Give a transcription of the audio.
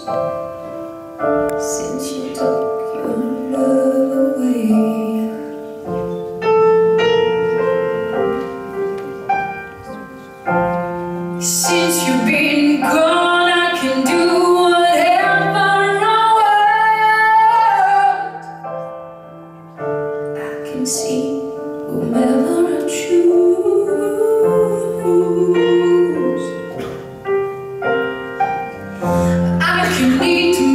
since you took your love away. Since you've been gone, I can do whatever I want. I can see whomever I choose. I can eat